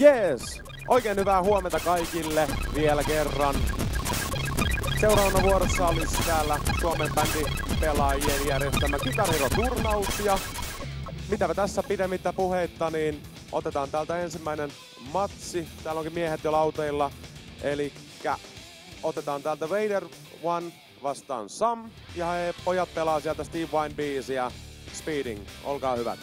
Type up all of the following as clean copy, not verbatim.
Jees! Oikein hyvää huomenta kaikille vielä kerran. Seuraavana vuorossa olisi täällä Suomen bändipelaajien järjestämä Guitar Hero-turnaus. Ja mitäpä tässä pidemmittä puheitta, niin otetaan täältä ensimmäinen matsi. Täällä onkin miehet jo lauteilla. Elikkä otetaan täältä Vader One vastaan Sam. Ja he pojat pelaa sieltä Steve Vai biisiä Speeding. Olkaa hyvät.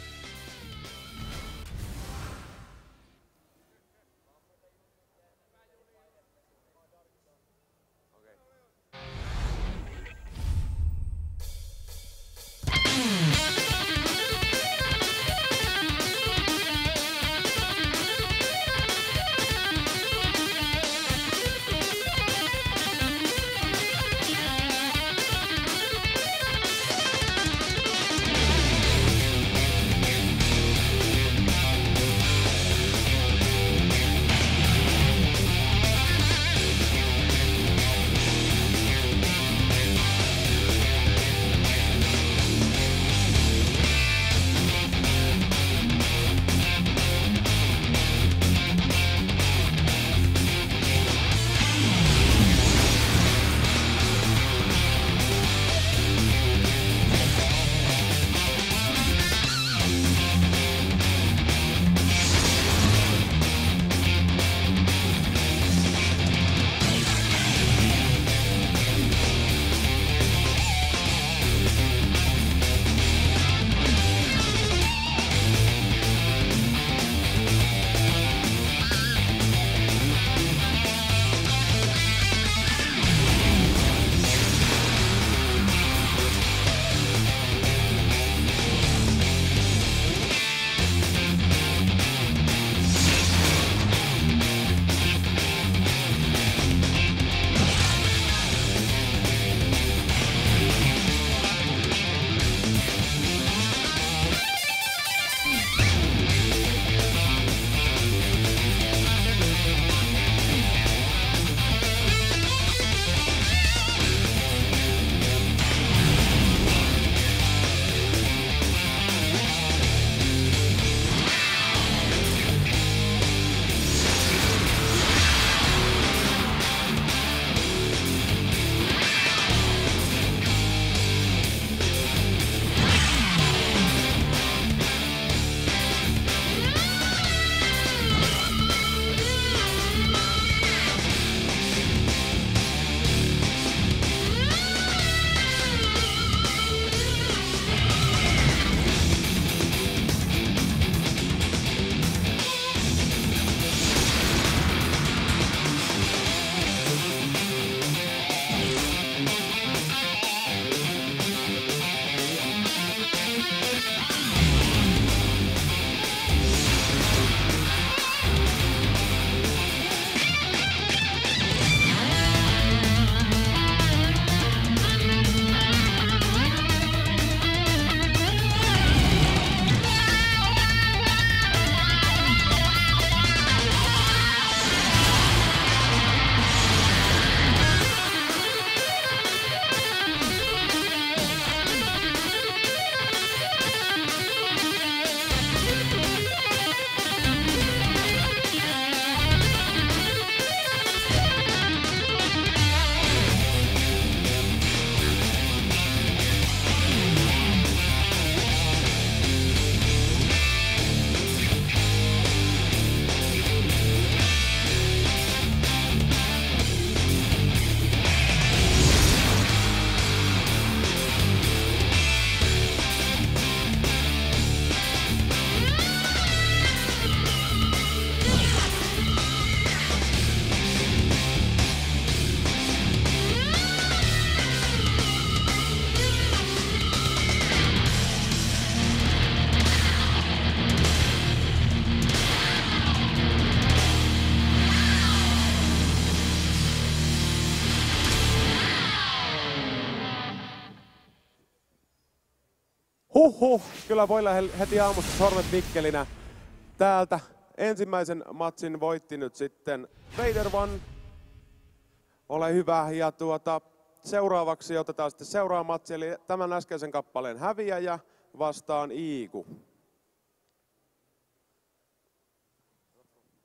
Kyllä voi heti aamusta sormet vikkelinä. Täältä ensimmäisen matsin voitti nyt sitten Vader One. Ole hyvä. Ja seuraavaksi otetaan sitten seuraava matsi, eli tämän äskeisen kappaleen häviäjä vastaan Iiku.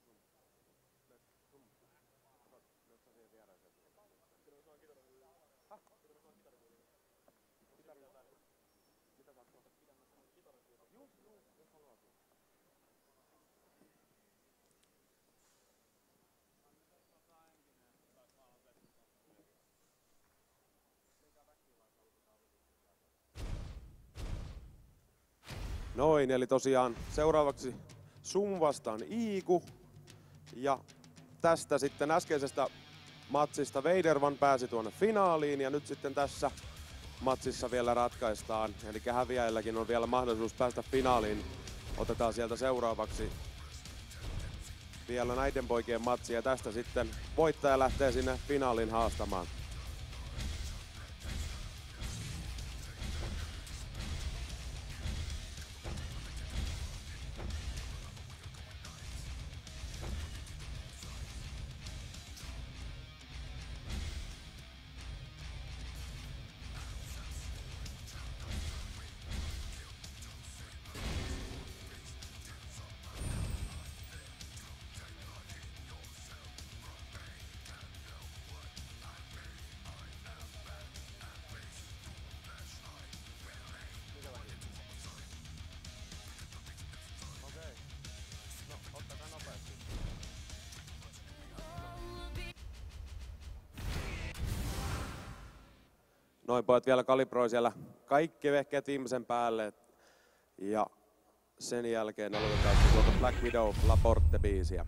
Noin, eli tosiaan seuraavaksi Sum vastaan Iiku. Ja tästä sitten äskeisestä matsista Veidervan pääsi tuonne finaaliin ja nyt sitten tässä matsissa vielä ratkaistaan. Eli häviäjälläkin on vielä mahdollisuus päästä finaaliin. Otetaan sieltä seuraavaksi vielä näiden poikien matsi ja tästä sitten voittaja lähtee sinne finaaliin haastamaan. Noin pojat vielä kalibroi siellä kaikki vehkeet viimeisen päälle. Ja sen jälkeen aloitetaan tuolta Black Widow Laporte-biisiä.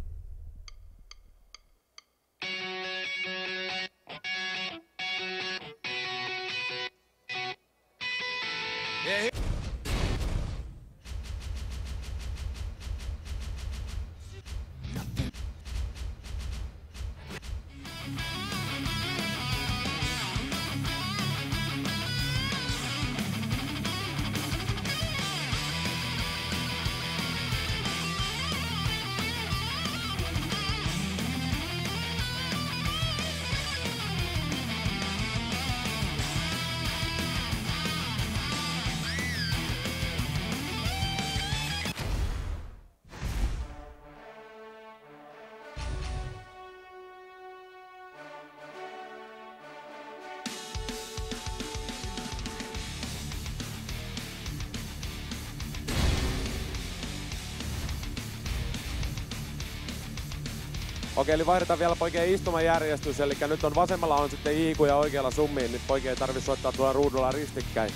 Okei, eli vaihdetaan vielä poikien istumajärjestys, eli nyt on vasemmalla on sitten Iiku ja oikealla Summiin, niin poikien ei tarvitse soittaa tuolla ruudulla ristikkäin.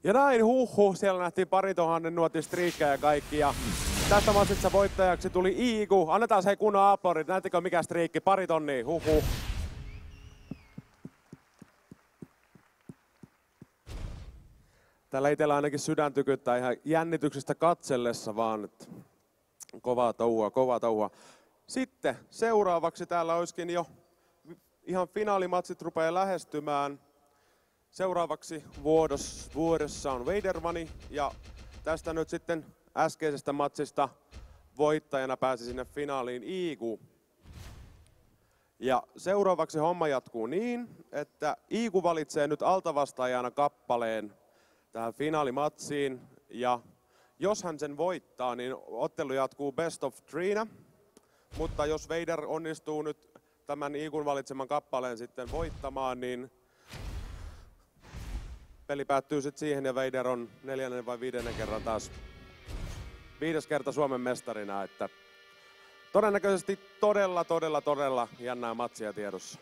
Ja näin siellä nähtiin 2000 nuotin striikkejä ja kaikki. Ja tästä matsissa voittajaksi tuli Iiku. Annetaan se kunnon aplodit. Näettekö mikä striikki? 2 tonnia. Täällä itellä ainakin sydän tykyttää ihan jännityksestä katsellessa vaan. Että kovaa touhua. Sitten seuraavaksi täällä olisikin jo ihan finaalimatsit rupeaa lähestymään. Seuraavaksi vuodessa on Vadermani ja tästä nyt sitten äskeisestä matsista voittajana pääsi sinne finaaliin Iiku. Ja seuraavaksi homma jatkuu niin, että Iiku valitsee nyt altavastaajana kappaleen tähän finaalimatsiin. Ja jos hän sen voittaa, niin ottelu jatkuu best of 3. Mutta jos Vader onnistuu nyt tämän Iikun valitseman kappaleen sitten voittamaan, niin peli päättyy sitten siihen ja Vader on 4. vai 5. kerran taas 5. kerta Suomen mestarina. Että todennäköisesti todella jännää matsia tiedossa.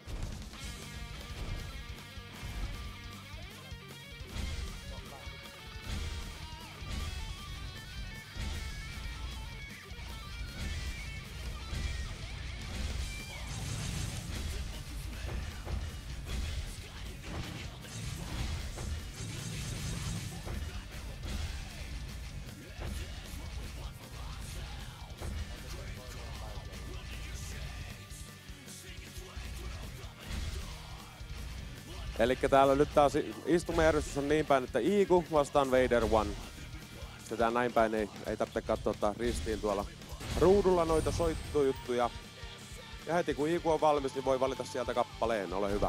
Elikkä täällä nyt taas istumajärjestys on niin päin, että Iiku vastaan Vader 1. Sitä näin päin ei tarvitse katsoa ristiin tuolla ruudulla noita soittujuttuja. Ja heti kun Iiku on valmis, niin voi valita sieltä kappaleen. Ole hyvä.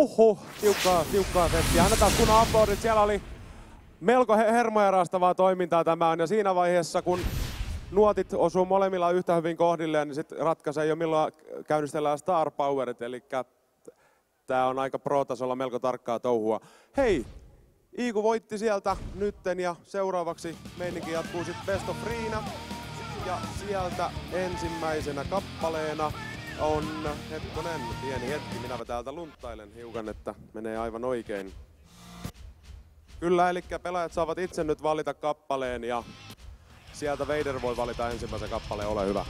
tiukkaa settiä. Annetaan kunnon aplodit. Siellä oli melko hermoja raastavaa toimintaa tämä on. Ja siinä vaiheessa, kun nuotit osuu molemmilla yhtä hyvin kohdilleen, niin sitten ratkaisee jo milloin käynnistellään Star Powerit. Eli tää on aika pro-tasolla melko tarkkaa touhua. Hei! Iiku voitti sieltä nytten ja seuraavaksi meininki jatkuu sitten Best of Freena. Ja sieltä ensimmäisenä kappaleena on, hetkonen, pieni hetki, minä täältä lunttailen hiukan, että menee aivan oikein. Kyllä, eli pelaajat saavat itse nyt valita kappaleen ja sieltä Vader voi valita ensimmäisen kappaleen, ole hyvä.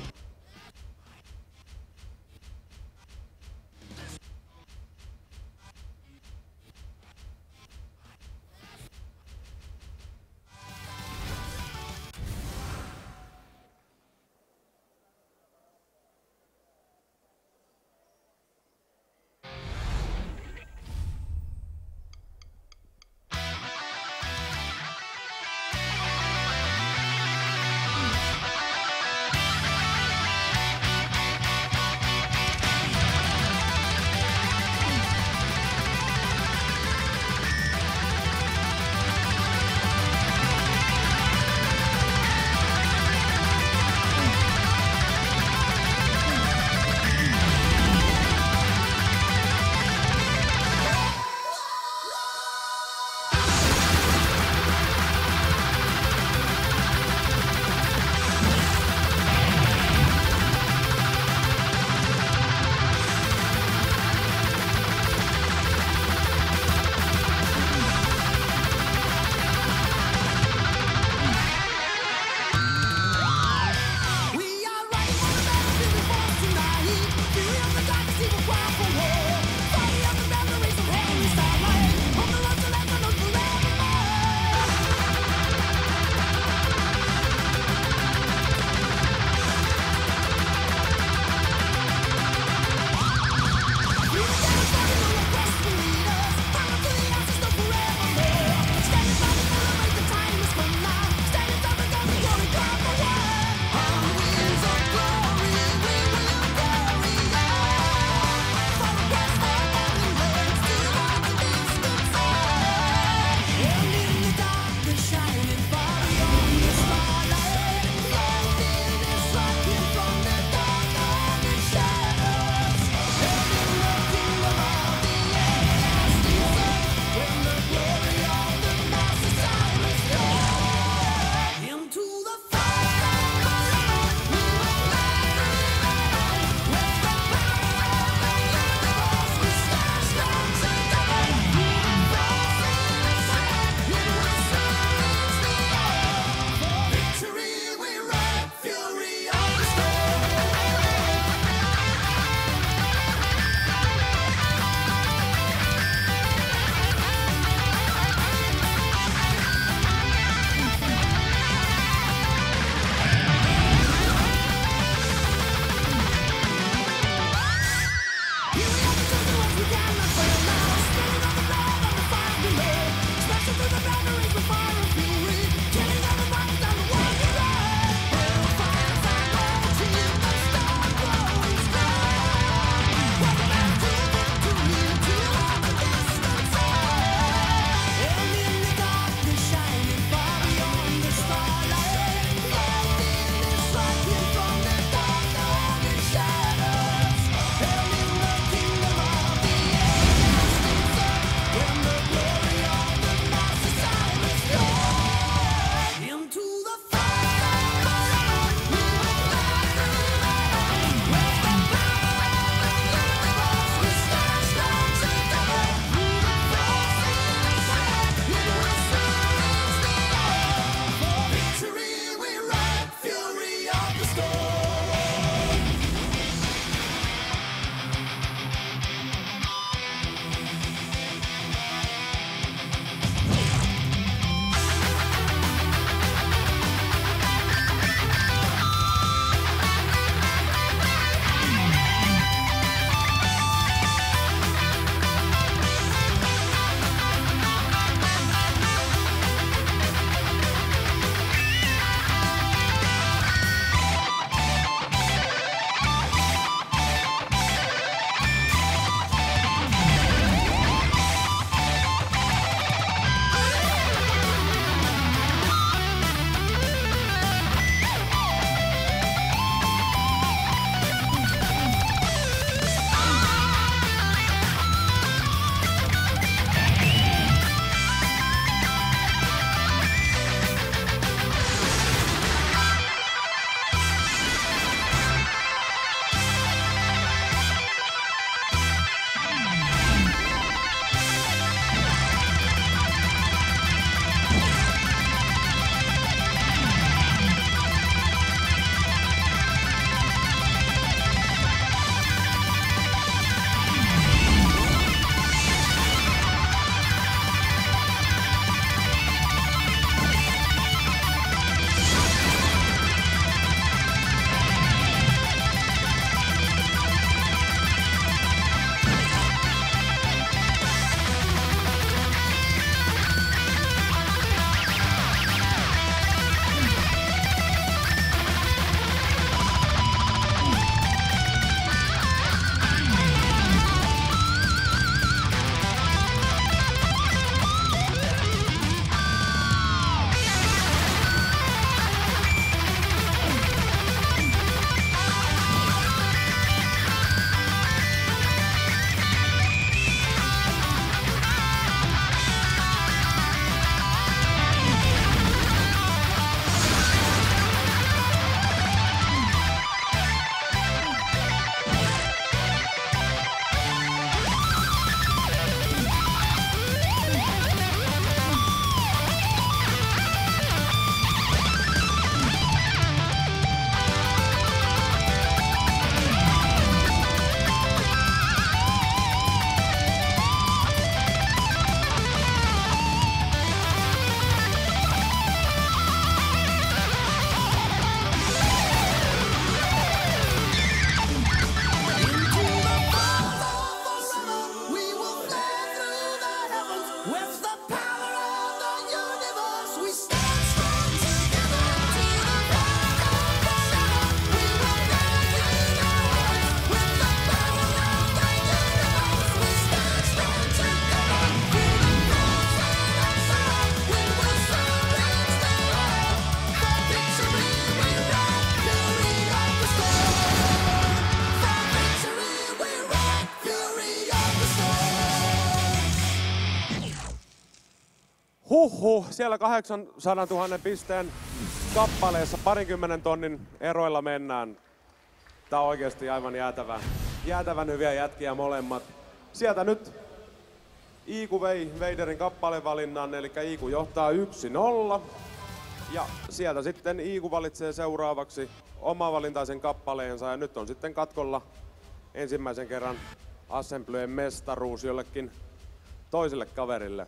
Siellä 800 000 pisteen kappaleessa 20 tonnin eroilla mennään. Tää on oikeesti aivan jäätävän hyviä jätkiä molemmat. Sieltä nyt Iiku vei Vaderin kappalevalinnan, eli Iiku johtaa 1-0. Ja sieltä sitten Iiku valitsee seuraavaksi omavalintaisen kappaleensa ja nyt on sitten katkolla ensimmäisen kerran Assemblyen mestaruus jollekin toiselle kaverille.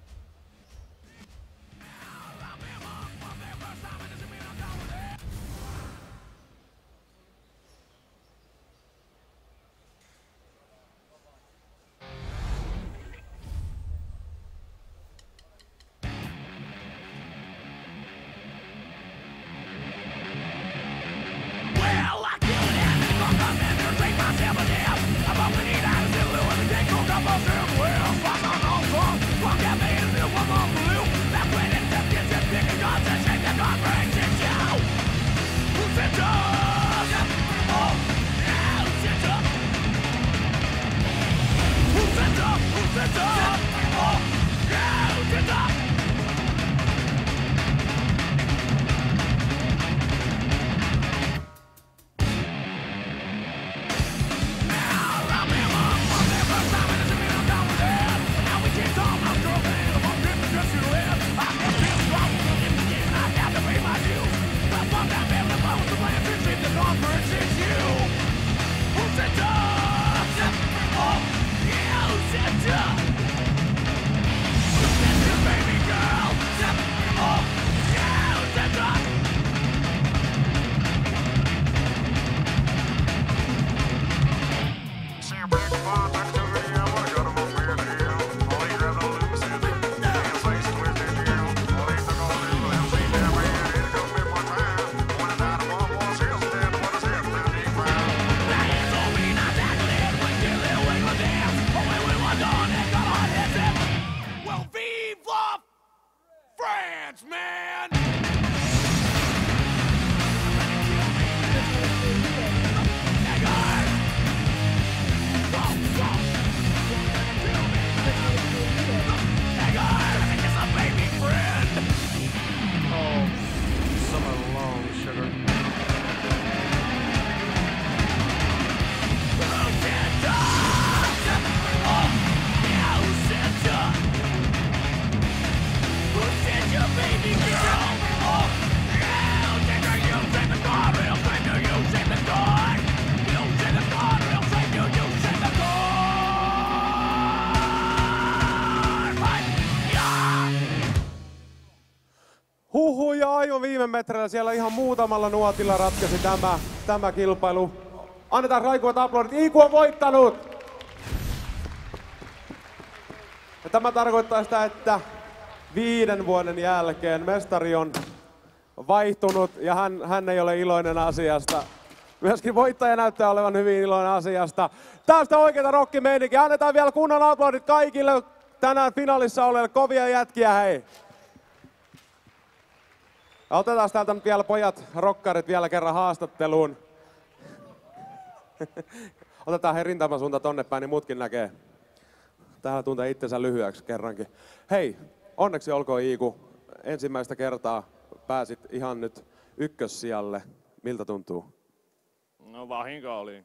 Ja aivan viime metreillä siellä ihan muutamalla nuotilla ratkaisi tämä kilpailu. Annetaan raikuvat aplodit. Iiku on voittanut! Ja tämä tarkoittaa sitä, että 5 vuoden jälkeen mestari on vaihtunut ja hän ei ole iloinen asiasta. Myöskin voittaja näyttää olevan hyvin iloinen asiasta. Tästä oikeita rockimeininkiä. Annetaan vielä kunnon aplodit kaikille tänään finaalissa olleille kovia jätkiä, hei! Ja otetaan täältä nyt vielä pojat, rokkarit vielä kerran haastatteluun. Otetaan he rintamasuunta tonne päin, niin muutkin näkee. Täällä tuntee itsensä lyhyeksi kerrankin. Hei, onneksi olkoon Iiku. Ensimmäistä kertaa pääsit ihan nyt ykkössijalle. Miltä tuntuu? No vahinko oli.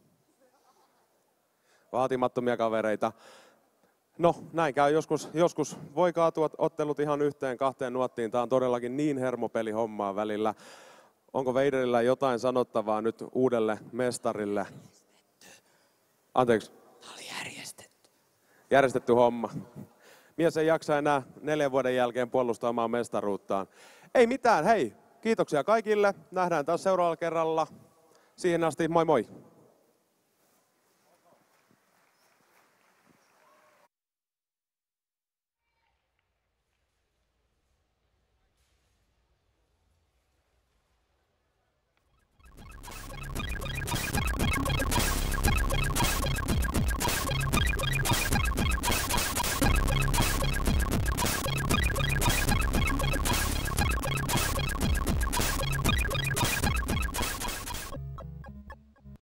Vaatimattomia kavereita. No, näin käy joskus voi kaatua ottelut ihan 1-2 nuottiin. Tää on todellakin niin hermopeli hommaa välillä. Onko Vaderilla jotain sanottavaa nyt uudelle mestarille? Anteeksi. Tämä oli järjestetty. Järjestetty homma. Mies ei jaksa enää 4 vuoden jälkeen puolustaa omaa mestaruuttaan. Ei mitään, hei. Kiitoksia kaikille. Nähdään taas seuraavalla kerralla. Siihen asti, moi moi.